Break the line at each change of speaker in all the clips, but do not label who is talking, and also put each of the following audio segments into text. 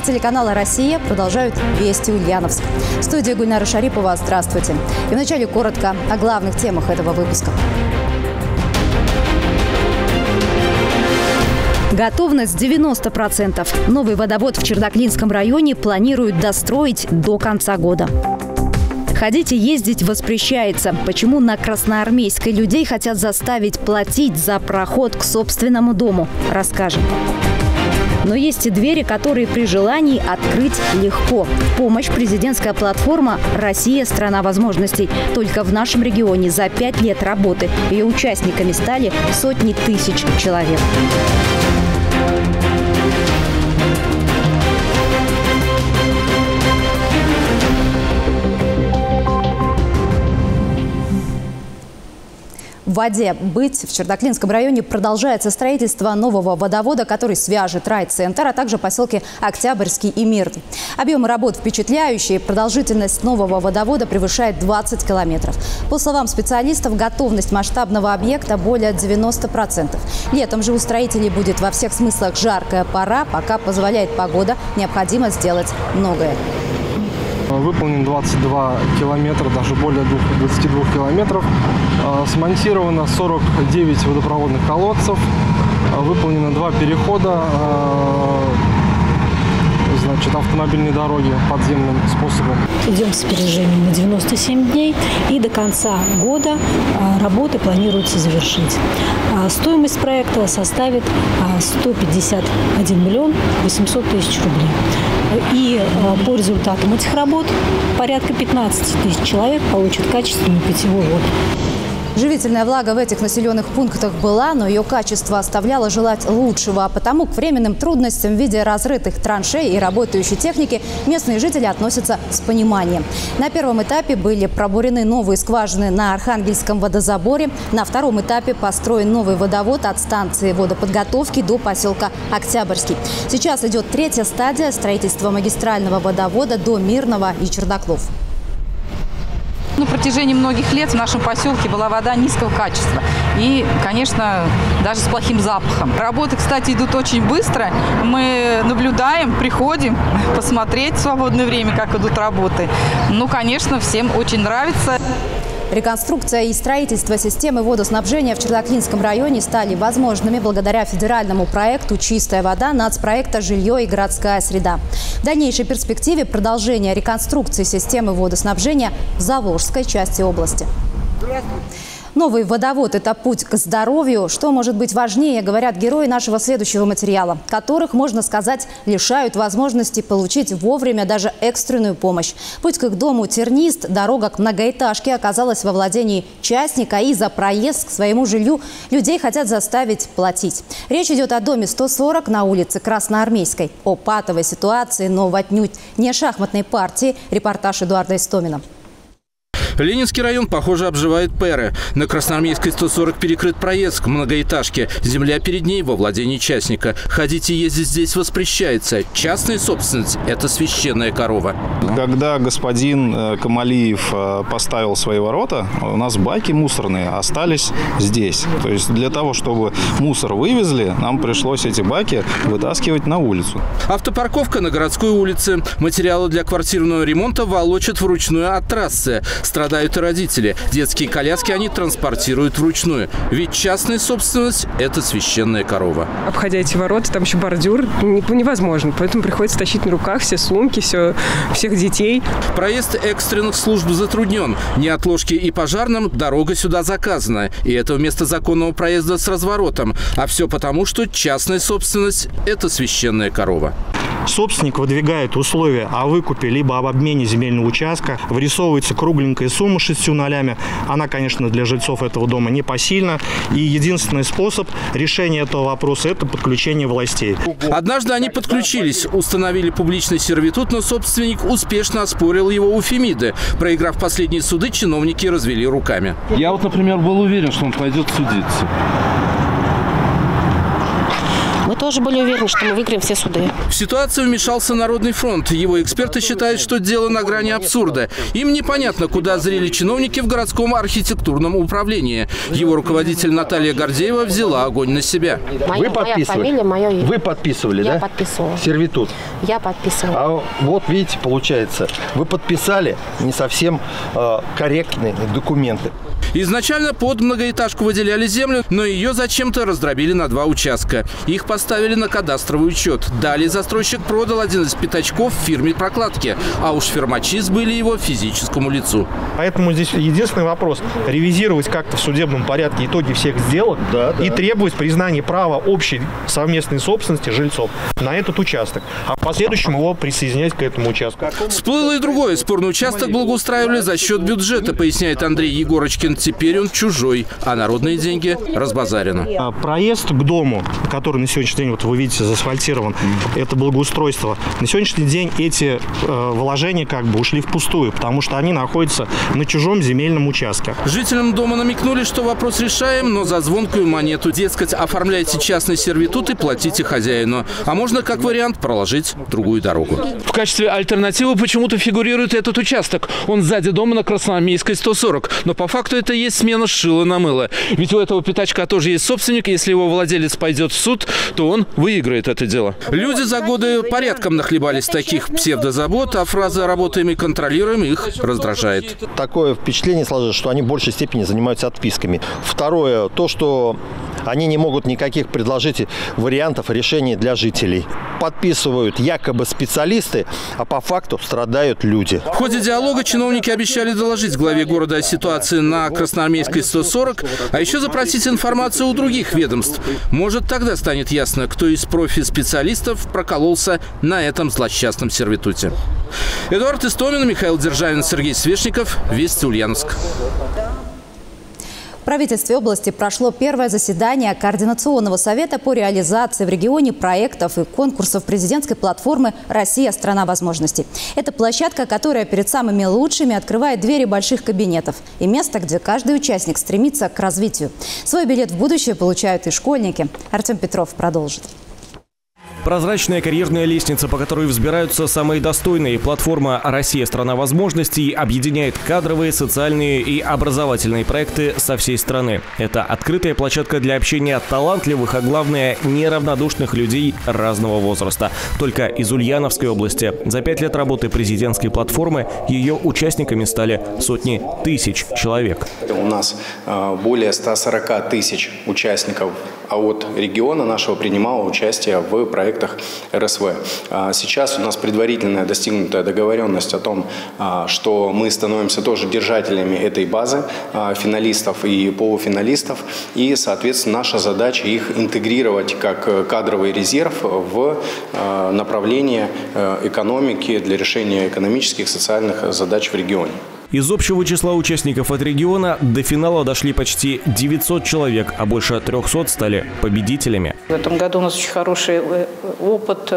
телеканала «Россия» продолжают «Вести Ульяновск». В студии Гульнара Шарипова. Здравствуйте. И вначале коротко о главных темах этого выпуска. Готовность 90%. Новый водовод в Чердаклинском районе планируют достроить до конца года. Ходить и ездить воспрещается. Почему на Красноармейской людей хотят заставить платить за проход к собственному дому, расскажем. Но есть и двери, которые при желании открыть легко. В помощь президентская платформа «Россия – страна возможностей». Только в нашем регионе за 5 лет работы ее участниками стали сотни тысяч человек. В Воде-Быть в Чердаклинском районе продолжается строительство нового водовода, который свяжет райцентр, а также поселки Октябрьский и Мирный. Объемы работ впечатляющие. Продолжительность нового водовода превышает 20 километров. По словам специалистов, готовность масштабного объекта более 90%. Летом же у строителей будет во всех смыслах жаркая пора. Пока позволяет погода, необходимо сделать многое.
Выполнен 22 километра, даже более 22 километров. Смонтировано 49 водопроводных колодцев. Выполнено 2 перехода автомобильной дороги подземным способом.
Идем с опережением на 97 дней, и до конца года работы планируется завершить. Стоимость проекта составит 151 миллион 800 тысяч рублей. И по результатам этих работ порядка 15 тысяч человек получат качественную питьевую воду.
Живительная влага в этих населенных пунктах была, но ее качество оставляло желать лучшего. А потому к временным трудностям в виде разрытых траншей и работающей техники местные жители относятся с пониманием. На первом этапе были пробурены новые скважины на Архангельском водозаборе. На втором этапе построен новый водовод от станции водоподготовки до поселка Октябрьский. Сейчас идет 3-я стадия строительства магистрального водовода до Мирного и Чердаклов.
На протяжении многих лет в нашем поселке была вода низкого качества и, конечно, даже с плохим запахом. Работы, кстати, идут очень быстро. Мы наблюдаем, приходим посмотреть в свободное время, как идут работы. Ну, конечно, всем очень нравится.
Реконструкция и строительство системы водоснабжения в Чердаклинском районе стали возможными благодаря федеральному проекту «Чистая вода» нацпроекта «Жилье и городская среда». В дальнейшей перспективе продолжение реконструкции системы водоснабжения в Заволжской части области. Новый водовод – это путь к здоровью. Что может быть важнее, говорят герои нашего следующего материала, которых, можно сказать, лишают возможности получить вовремя даже экстренную помощь. Путь к их дому тернист, дорога к многоэтажке оказалась во владении частника, и за проезд к своему жилью людей хотят заставить платить. Речь идет о доме 140 на улице Красноармейской. О патовой ситуации, но отнюдь не шахматной партии. Репортаж Эдуарда Истомина.
Ленинский район, похоже, обживает пэры. На Красноармейской 140 перекрыт проезд к многоэтажке. Земля перед ней во владении частника. Ходить и ездить здесь воспрещается. Частная собственность – это священная корова.
Когда господин Камалиев поставил свои ворота, у нас баки мусорные остались здесь. То есть для того, чтобы мусор вывезли, нам пришлось эти баки вытаскивать на улицу.
Автопарковка на городской улице. Материалы для квартирного ремонта волочат вручную от трассы. Страдают и родители. Детские коляски они транспортируют вручную. Ведь частная собственность – это священная корова.
Обходя эти ворота, там еще бордюр, невозможно. Поэтому приходится тащить на руках все сумки, всех детей.
Проезд экстренных служб затруднен. Неотложки и пожарным дорога сюда заказана. И это вместо законного проезда с разворотом. А все потому, что частная собственность – это священная корова.
Собственник выдвигает условия о выкупе либо об обмене земельного участка. Вырисовывается кругленькая сумма 6 нолями. Она, конечно, для жильцов этого дома непосильна. И единственный способ решения этого вопроса – это подключение властей.
Однажды они подключились, установили публичный сервитут, но собственник успешно оспорил его у Фемиды. Проиграв последние суды, чиновники развели руками.
Я например, был уверен, что он пойдет судиться. тоже были уверены, что мы выиграем все суды.
В ситуацию вмешался Народный фронт. Его эксперты считают, что дело на грани абсурда. Им непонятно, куда зрели чиновники в городском архитектурном управлении. Его руководитель Наталья Гордеева взяла огонь на себя.
Вы подписывали? Моя фамилия, мое имя.
Вы подписывали, да?
Я подписывала.
Сервитут?
Я подписывала.
А вот видите, получается, вы подписали не совсем корректные документы.
Изначально под многоэтажку выделяли землю, но ее зачем-то раздробили на 2 участка. Их поставили на кадастровый учет. Далее застройщик продал один из пятачков фирме прокладки, а уж фирмачи сбыли его физическому лицу.
Поэтому здесь единственный вопрос – ревизировать как-то в судебном порядке итоги всех сделок и требовать признания права общей совместной собственности жильцов на этот участок, а в последующем его присоединять к этому участку.
Всплыло и другое. Спорный участок благоустраивали за счет бюджета, поясняет Андрей Егорочкин. Теперь он чужой, а народные деньги разбазарены.
Проезд к дому, который на сегодняшний день, вот вы видите, заасфальтирован, это благоустройство. На сегодняшний день эти вложения как бы ушли впустую, потому что они находятся на чужом земельном участке.
Жителям дома намекнули, что вопрос решаем, но за звонкую монету. Дескать, оформляйте частный сервитут и платите хозяину. А можно, как вариант, проложить другую дорогу. В качестве альтернативы почему-то фигурирует этот участок. Он сзади дома на Красноармейской 140. Но по факту это есть смена шила на мыло. Ведь у этого пятачка тоже есть собственник. Если его владелец пойдет в суд, то он выиграет это дело. Люди за годы порядком нахлебались таких псевдозабот, а фраза «работаем и контролируем» их раздражает.
Такое впечатление сложилось, что они в большей степени занимаются отписками. Второе, то, что они не могут никаких предложить вариантов решений для жителей. Подписывают якобы специалисты, а по факту страдают люди.
В ходе диалога чиновники обещали доложить главе города о ситуации на Красноармейской 140, а еще запросить информацию у других ведомств. Может, тогда станет ясно, кто из профи-специалистов прокололся на этом злосчастном сервитуте. Эдуард Истомин, Михаил Державин, Сергей Свешников. Вести, Ульяновск.
В правительстве области прошло первое заседание Координационного совета по реализации в регионе проектов и конкурсов президентской платформы «Россия – страна возможностей». Это площадка, которая перед самыми лучшими открывает двери больших кабинетов и место, где каждый участник стремится к развитию. Свой билет в будущее получают и школьники. Артем Петров продолжит.
Прозрачная карьерная лестница, по которой взбираются самые достойные. Платформа «Россия – страна возможностей» объединяет кадровые, социальные и образовательные проекты со всей страны. Это открытая площадка для общения талантливых, а главное – неравнодушных людей разного возраста. Только из Ульяновской области. За 5 лет работы президентской платформы ее участниками стали сотни тысяч человек.
У нас более 140 тысяч участников, а от региона нашего принимало участие в проектах РСВ. Сейчас у нас предварительная достигнутая договоренность о том, что мы становимся тоже держателями этой базы финалистов и полуфиналистов. И, соответственно, наша задача их интегрировать как кадровый резерв в направление экономики для решения экономических, социальных задач в регионе.
Из общего числа участников от региона до финала дошли почти 900 человек, а больше 300 стали победителями.
В этом году у нас очень хороший опыт.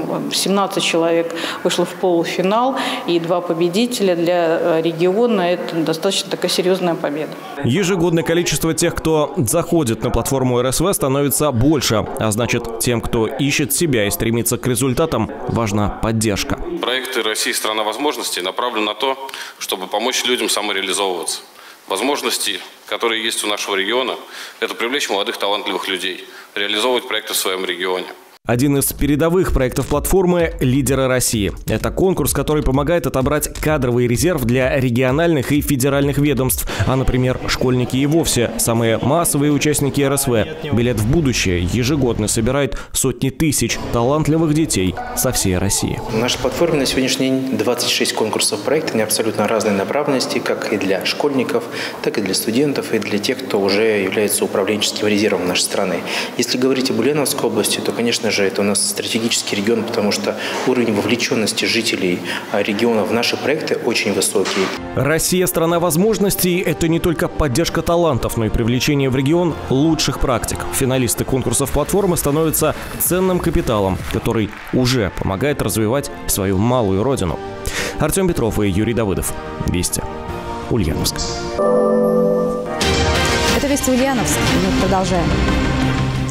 17 человек вышло в полуфинал и 2 победителя. Для региона это достаточно такая серьезная победа.
Ежегодное количество тех, кто заходит на платформу РСВ, становится больше. А значит, тем, кто ищет себя и стремится к результатам, важна поддержка.
Проекты «Россия – страна возможностей» направлены на то, чтобы помочь людям самореализовываться. Возможности, которые есть у нашего региона, это привлечь молодых талантливых людей, реализовывать проекты в своем регионе.
Один из передовых проектов платформы «Лидеры России». Это конкурс, который помогает отобрать кадровый резерв для региональных и федеральных ведомств. А, например, школьники и вовсе самые массовые участники РСВ. Билет в будущее ежегодно собирает сотни тысяч талантливых детей со всей России.
В нашей платформе на сегодняшний день 26 конкурсов проектов, они абсолютно разной направленности, как и для школьников, так и для студентов, и для тех, кто уже является управленческим резервом нашей страны. Если говорить об Ульяновской области, то, конечно же, это у нас стратегический регион, потому что уровень вовлеченности жителей региона в наши проекты очень высокий.
Россия – страна возможностей – это не только поддержка талантов, но и привлечение в регион лучших практик. Финалисты конкурсов платформы становятся ценным капиталом, который уже помогает развивать свою малую родину. Артем Петров и Юрий Давыдов. Вести. Ульяновск.
Это Вести, Ульяновск. Мы продолжаем.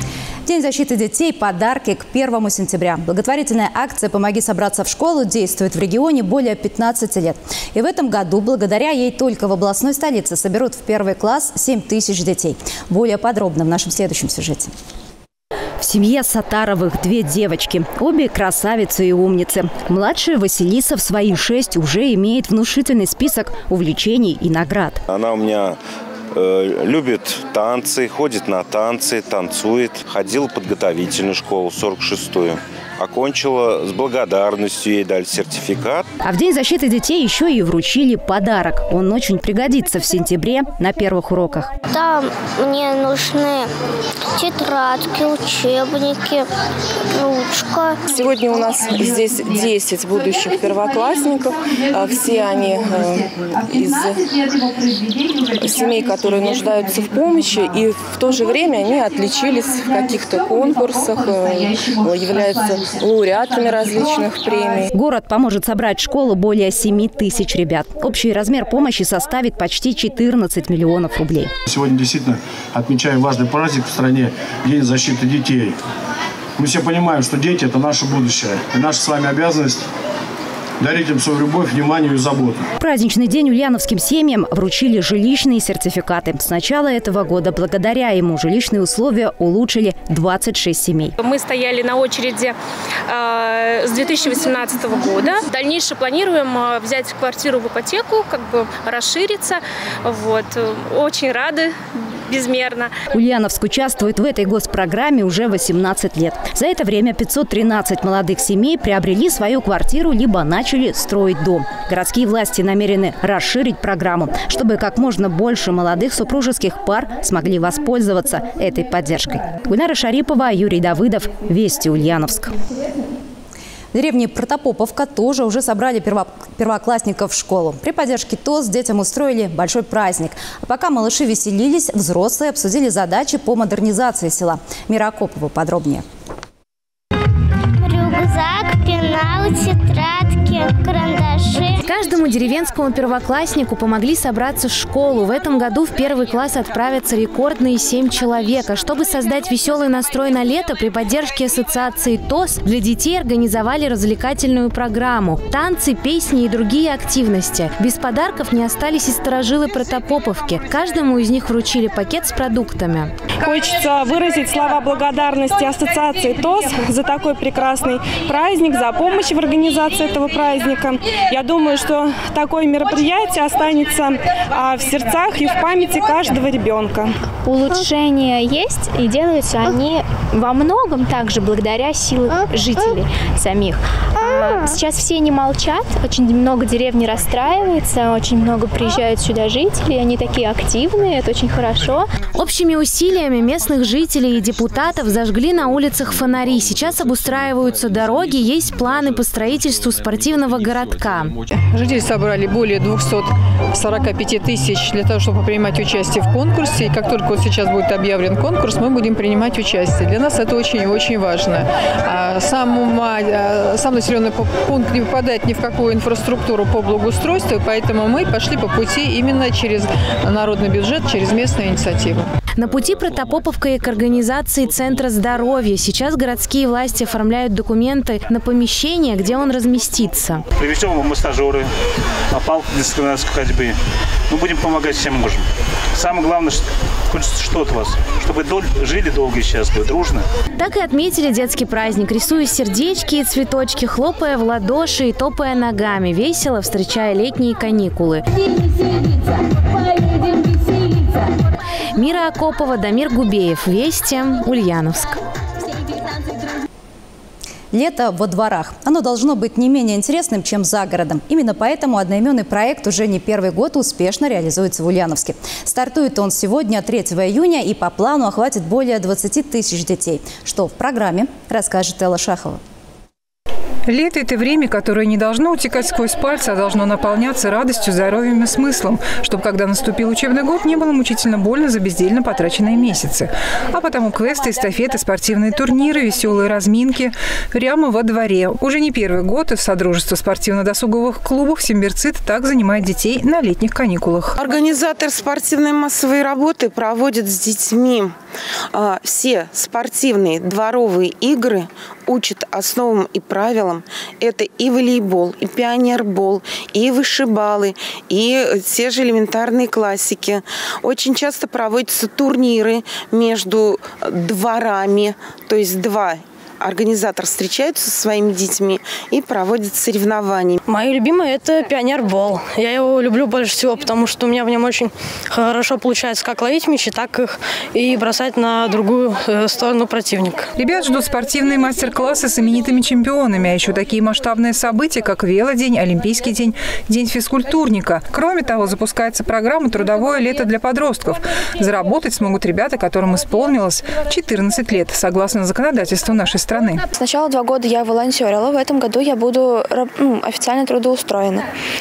День защиты детей – подарки к 1 сентября. Благотворительная акция «Помоги собраться в школу» действует в регионе более 15 лет. И в этом году благодаря ей только в областной столице соберут в 1 класс 7 тысяч детей. Более подробно в нашем следующем сюжете. В семье Сатаровых 2 девочки. Обе красавицы и умницы. Младшая Василиса в свои 6 уже имеет внушительный список увлечений и наград.
Она у меня любит танцы, ходит на танцы, танцует. Ходила в подготовительную школу, 46-ю. Окончила с благодарностью, ей дали сертификат.
А в День защиты детей еще и вручили подарок. Он очень пригодится в сентябре на первых уроках.
Там мне нужны тетрадки, учебники, ручка.
Сегодня у нас здесь 10 будущих первоклассников. Все они из семей, которые нуждаются в помощи. И в то же время они отличились в каких-то конкурсах, являются лауреатами различных премий.
Город поможет собрать в школу более 7 тысяч ребят. Общий размер помощи составит почти 14 миллионов рублей.
Сегодня действительно отмечаем важный праздник в стране – День защиты детей. Мы все понимаем, что дети – это наше будущее. И наша с вами обязанность – дарить им свою любовь, внимание и заботу.
В праздничный день ульяновским семьям вручили жилищные сертификаты. С начала этого года благодаря ему жилищные условия улучшили 26 семей.
Мы стояли на очереди с 2018 года. В дальнейшем планируем взять квартиру в ипотеку, расшириться. Очень рады. Безмерно.
Ульяновск участвует в этой госпрограмме уже 18 лет. За это время 513 молодых семей приобрели свою квартиру либо начали строить дом. Городские власти намерены расширить программу, чтобы как можно больше молодых супружеских пар смогли воспользоваться этой поддержкой. Гульнара Шарипова, Юрий Давыдов. Вести Ульяновск. В деревне Протопоповка тоже уже собрали первоклассников в школу. При поддержке ТОС детям устроили большой праздник. А пока малыши веселились, взрослые обсудили задачи по модернизации села. Мира Акопова подробнее.
Рюкзак, пенал, тетрадки, карандаши.
Каждому деревенскому первокласснику помогли собраться в школу. В этом году в 1 класс отправятся рекордные 7 человек. А чтобы создать веселый настрой на лето, при поддержке ассоциации ТОС для детей организовали развлекательную программу. Танцы, песни и другие активности. Без подарков не остались и старожилы Протопоповки. Каждому из них вручили пакет с продуктами.
Хочется выразить слова благодарности ассоциации ТОС за такой прекрасный праздник, за помощь в организации этого праздника. Я думаю, что такое мероприятие останется в сердцах и в памяти каждого ребенка.
Улучшения есть, и делаются они во многом также благодаря силе жителей самих. Сейчас все не молчат, очень много деревни расстраивается, очень много приезжают сюда жителей, они такие активные, это очень хорошо.
Общими усилиями местных жителей и депутатов зажгли на улицах фонари. Сейчас обустраиваются дороги, есть планы по строительству спортивного городка.
Жители собрали более 245 тысяч для того, чтобы принимать участие в конкурсе. И как только вот сейчас будет объявлен конкурс, мы будем принимать участие. Для нас это очень-очень важно. Сам населенный пункт не попадает ни в какую инфраструктуру по благоустройству, поэтому мы пошли по пути именно через народный бюджет, через местные инициативы.
На пути Протопоповка и к организации Центра здоровья. Сейчас городские власти оформляют документы на помещение, где он разместится.
Привезем массажеры, палку для скандинавской ходьбы. Мы будем помогать всем можем. Самое главное, хочется что от вас, чтобы жили долго и счастливо, дружно.
Так и отметили детский праздник, рисуя сердечки и цветочки, хлопая в ладоши и топая ногами, весело встречая летние каникулы. Мира Акопова, Дамир Губеев. Вести, Ульяновск.
Лето во дворах. Оно должно быть не менее интересным, чем за городом. Именно поэтому одноименный проект уже не первый год успешно реализуется в Ульяновске. Стартует он сегодня, 3 июня, и по плану охватит более 20 тысяч детей. Что в программе, расскажет Элла Шахова.
Лето – это время, которое не должно утекать сквозь пальцы, а должно наполняться радостью, здоровьем и смыслом, чтобы, когда наступил учебный год, не было мучительно больно за бездельно потраченные месяцы. А потому квесты, эстафеты, спортивные турниры, веселые разминки прямо во дворе. Уже не первый год Содружество спортивно-досуговых клубов «Симбирцит» так занимает детей на летних каникулах.
Организатор спортивной массовой работы проводит с детьми
Все спортивные дворовые игры учат основам и правилам. Это и волейбол, и пионербол, и вышибалы, и те же элементарные классики. Очень часто проводятся турниры между дворами, то есть два организатор встречаются со своими детьми и проводят соревнования.
Мое любимое – это пионербол. Я его люблю больше всего, потому что у меня в нем очень хорошо получается как ловить мячи, так их и бросать на другую сторону противника.
Ребят ждут спортивные мастер-классы с именитыми чемпионами, а еще такие масштабные события, как велодень, Олимпийский день, День физкультурника. Кроме того, запускается программа «Трудовое лето для подростков». Заработать смогут ребята, которым исполнилось 14 лет, согласно законодательству нашей страны.
Сначала 2 года я волонтерила, в этом году я буду официально трудоустроена.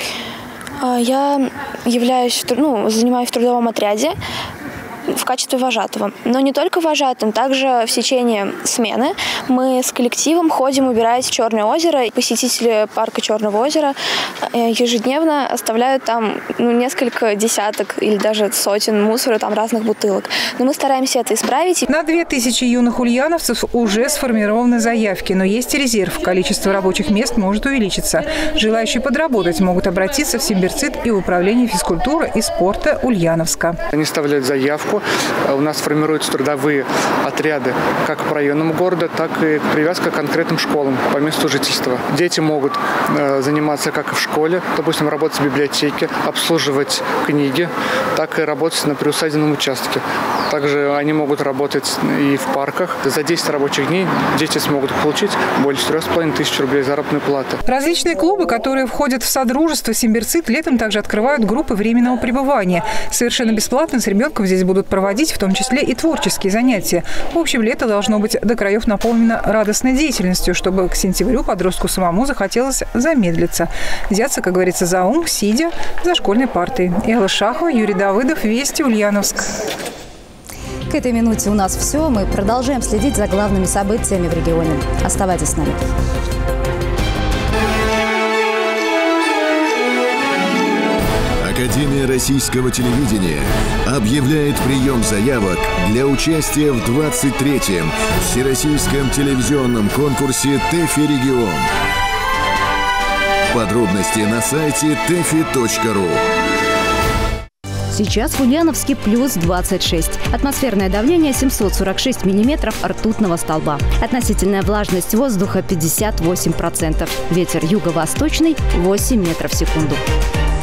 Я занимаюсь в трудовом отряде в качестве вожатого. Но не только вожатым, также в течение смены мы с коллективом ходим убирать Черное озеро. Посетители парка Черного озера ежедневно оставляют там несколько десяток или даже сотен мусора, там разных бутылок. Но мы стараемся это исправить.
На 2000 юных ульяновцев уже сформированы заявки, но есть и резерв. Количество рабочих мест может увеличиться. Желающие подработать могут обратиться в Симбирцит и в Управление физкультуры и спорта Ульяновска.
Они оставляют заявку. У нас формируются трудовые отряды как по районам города, так и привязка к конкретным школам по месту жительства. Дети могут заниматься как и в школе, допустим, работать в библиотеке, обслуживать книги, так и работать на приусадебном участке. Также они могут работать и в парках. За 10 рабочих дней дети смогут получить более 4500 рублей заработной платы.
Различные клубы, которые входят в содружество Симбирцит, летом также открывают группы временного пребывания. Совершенно бесплатно с ребенком здесь будут проводить в том числе и творческие занятия. В общем, лето должно быть до краев наполнено радостной деятельностью, чтобы к сентябрю подростку самому захотелось замедлиться. Взяться, как говорится, за ум, сидя за школьной партой. Элла Шахова, Юрий Давыдов, Вести, Ульяновск.
К этой минуте у нас все. Мы продолжаем следить за главными событиями в регионе. Оставайтесь с нами.
Академия российского телевидения объявляет прием заявок для участия в 23-м Всероссийском телевизионном конкурсе «ТЭФИ Регион». Подробности на сайте tefi.ru.
Сейчас в Ульяновске плюс 26. Атмосферное давление 746 миллиметров ртутного столба. Относительная влажность воздуха 58%. Ветер юго-восточный 8 метров в секунду.